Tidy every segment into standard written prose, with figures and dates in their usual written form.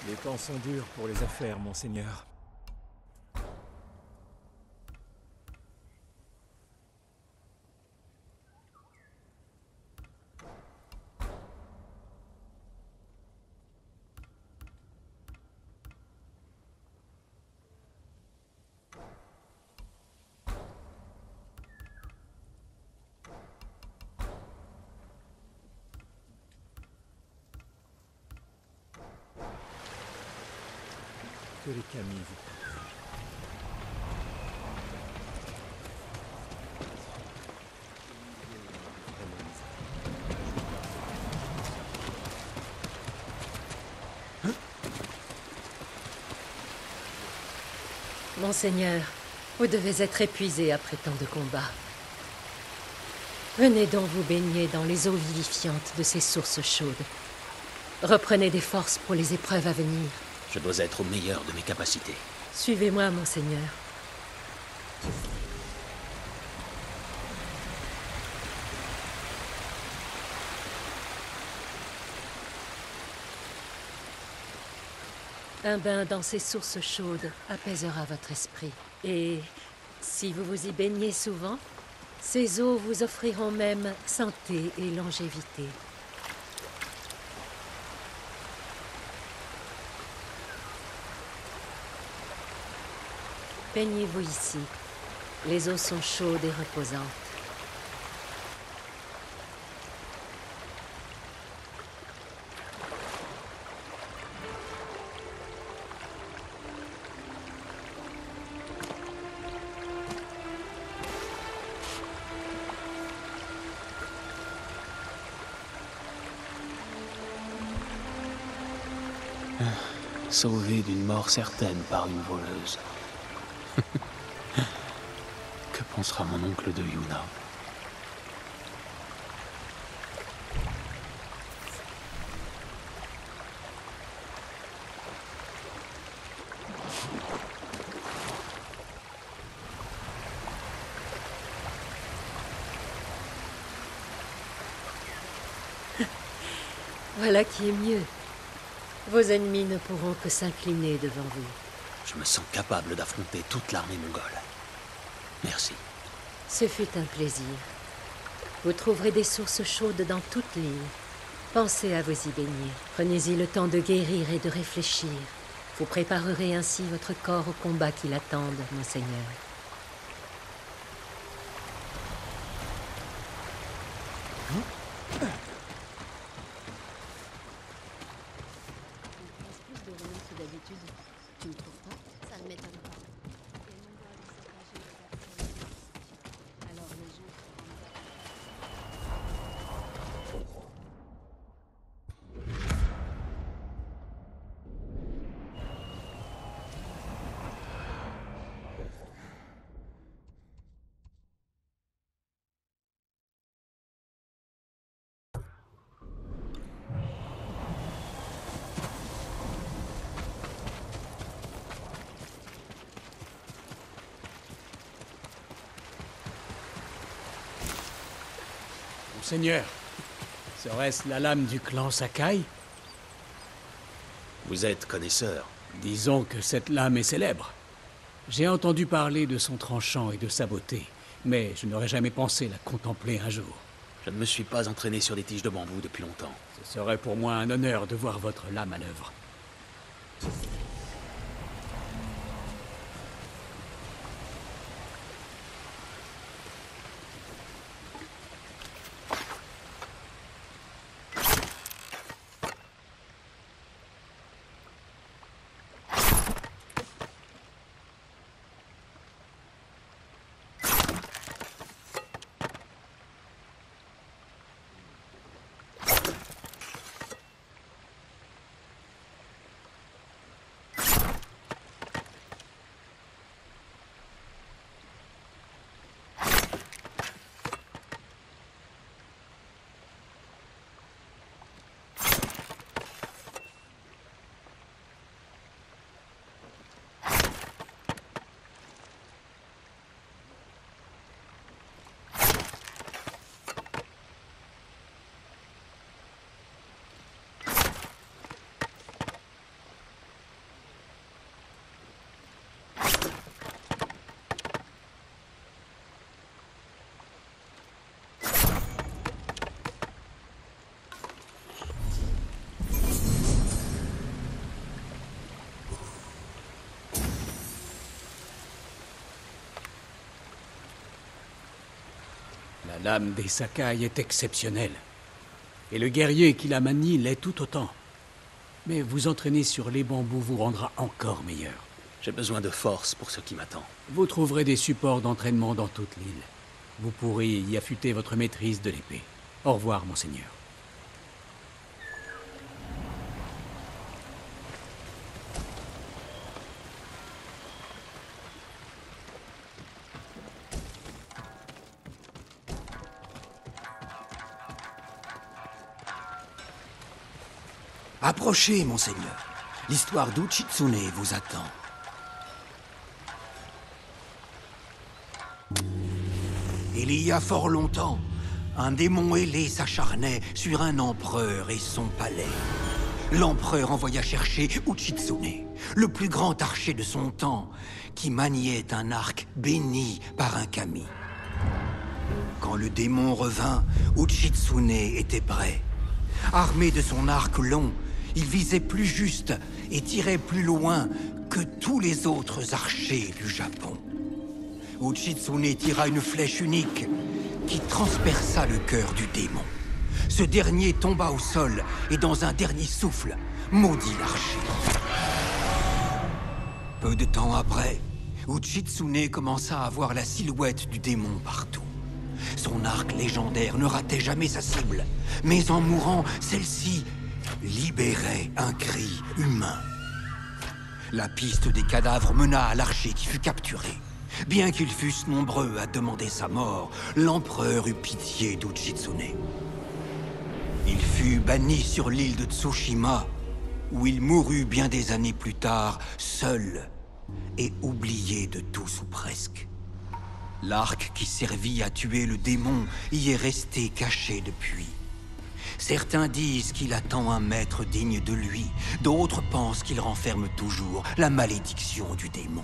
Les temps sont durs pour les affaires, monseigneur. Que les Camille vous protègent. Monseigneur, vous devez être épuisé après tant de combats. Venez donc vous baigner dans les eaux vivifiantes de ces sources chaudes. Reprenez des forces pour les épreuves à venir. Je dois être au meilleur de mes capacités. Suivez-moi, monseigneur. Un bain dans ces sources chaudes apaisera votre esprit. Et si vous vous y baignez souvent, ces eaux vous offriront même santé et longévité. Baignez-vous ici. Les eaux sont chaudes et reposantes. Sauvé d'une mort certaine par une voleuse. Que pensera mon oncle de Yuna? Voilà qui est mieux. Vos ennemis ne pourront que s'incliner devant vous. Je me sens capable d'affronter toute l'armée mongole. Merci. Ce fut un plaisir. Vous trouverez des sources chaudes dans toute l'île. Pensez à vous y baigner. Prenez-y le temps de guérir et de réfléchir. Vous préparerez ainsi votre corps au combat qui l'attendent, monseigneur. Monseigneur, serait-ce la lame du clan Sakai? Vous êtes connaisseur. Disons que cette lame est célèbre. J'ai entendu parler de son tranchant et de sa beauté, mais je n'aurais jamais pensé la contempler un jour. Je ne me suis pas entraîné sur des tiges de bambou depuis longtemps. Ce serait pour moi un honneur de voir votre lame à l'œuvre. La lame des Sakai est exceptionnelle. Et le guerrier qui la manie l'est tout autant. Mais vous entraîner sur les bambous vous rendra encore meilleur. J'ai besoin de force pour ce qui m'attend. Vous trouverez des supports d'entraînement dans toute l'île. Vous pourrez y affûter votre maîtrise de l'épée. Au revoir, monseigneur. Approchez, monseigneur. L'histoire d'Uchitsune vous attend. Il y a fort longtemps, un démon ailé s'acharnait sur un empereur et son palais. L'empereur envoya chercher Uchitsune, le plus grand archer de son temps, qui maniait un arc béni par un kami. Quand le démon revint, Uchitsune était prêt. Armé de son arc long, il visait plus juste et tirait plus loin que tous les autres archers du Japon. Uchitsune tira une flèche unique qui transperça le cœur du démon. Ce dernier tomba au sol et dans un dernier souffle, maudit l'archer. Peu de temps après, Uchitsune commença à voir la silhouette du démon partout. Son arc légendaire ne ratait jamais sa cible, mais en mourant, celle-ci libérait un cri humain. La piste des cadavres mena à l'archer qui fut capturé. Bien qu'ils fussent nombreux à demander sa mort, l'empereur eut pitié d'Uchitsune. Il fut banni sur l'île de Tsushima, où il mourut bien des années plus tard, seul et oublié de tous ou presque. L'arc qui servit à tuer le démon y est resté caché depuis. Certains disent qu'il attend un maître digne de lui, d'autres pensent qu'il renferme toujours la malédiction du démon.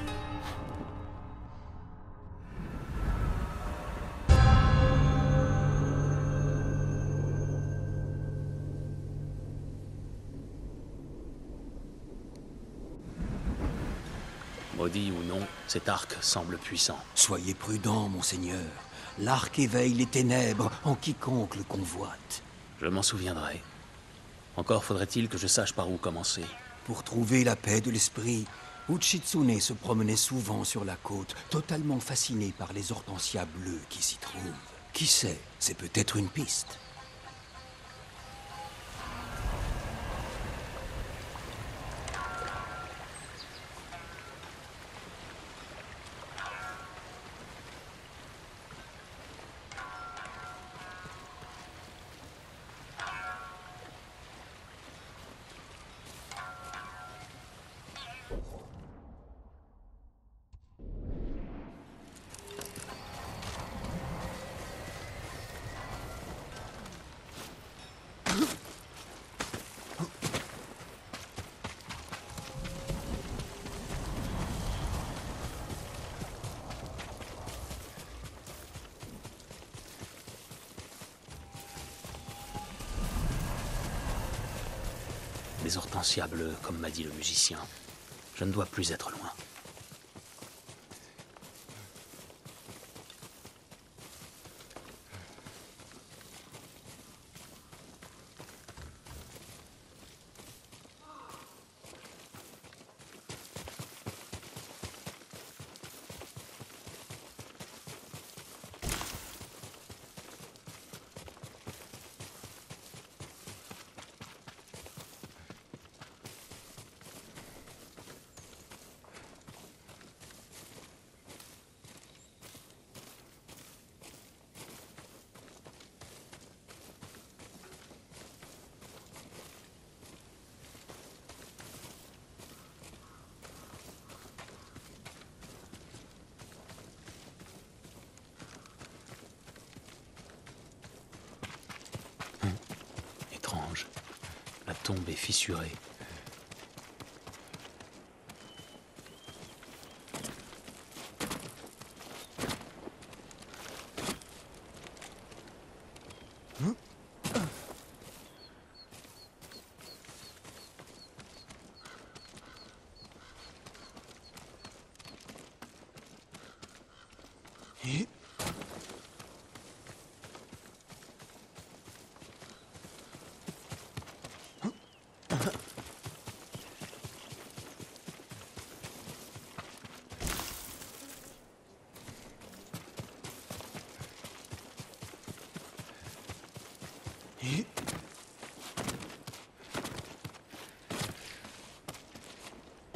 Maudit ou non, cet arc semble puissant. Soyez prudent, monseigneur. L'arc éveille les ténèbres en quiconque le convoite. Je m'en souviendrai. Encore faudrait-il que je sache par où commencer. Pour trouver la paix de l'esprit, Uchitsune se promenait souvent sur la côte, totalement fasciné par les hortensias bleues qui s'y trouvent. Qui sait, c'est peut-être une piste. Les hortensias bleues, comme m'a dit le musicien. Je ne dois plus être loin. Étrange. La tombe est fissurée.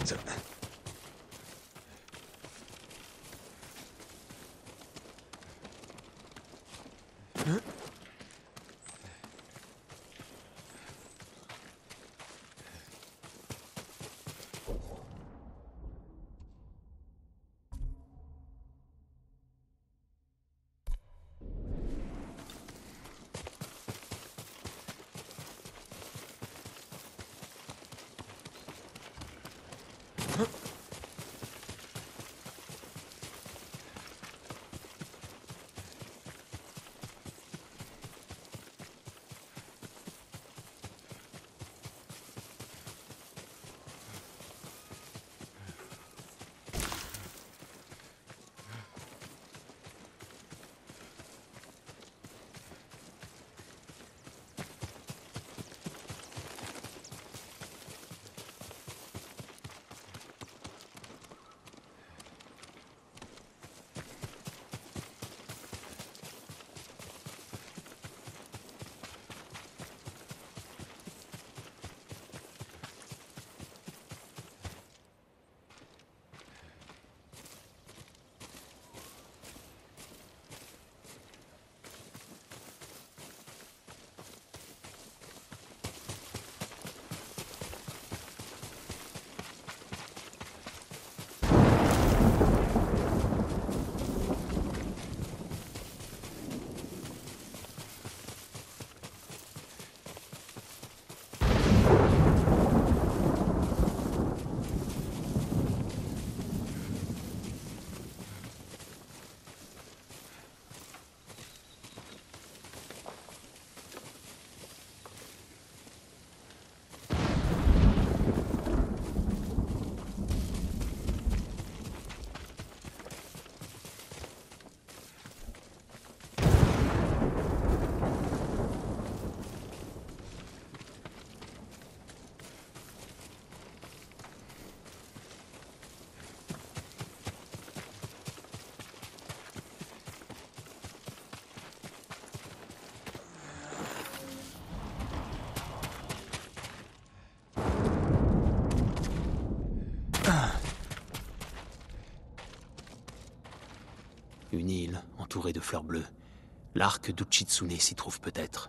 Une île entourée de fleurs bleues. L'arc d'Uchitsune s'y trouve peut-être.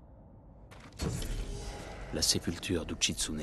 La sépulture d'Uchitsune.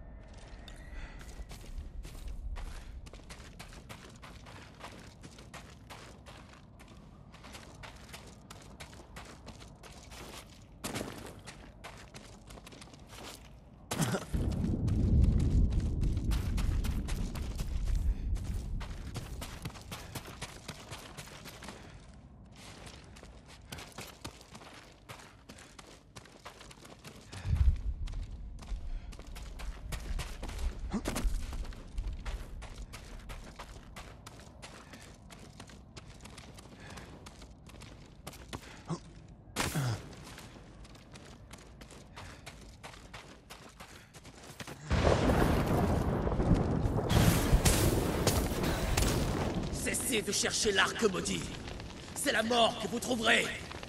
Cessez de chercher l'arc maudit. C'est la mort que vous trouverez.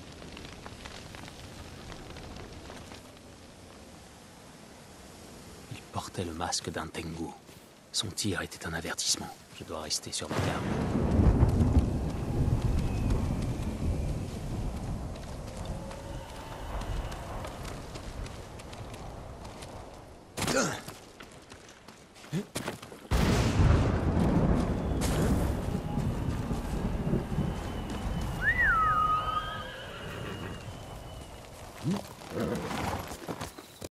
Il portait le masque d'un Tengu. Son tir était un avertissement. Je dois rester sur ma garde.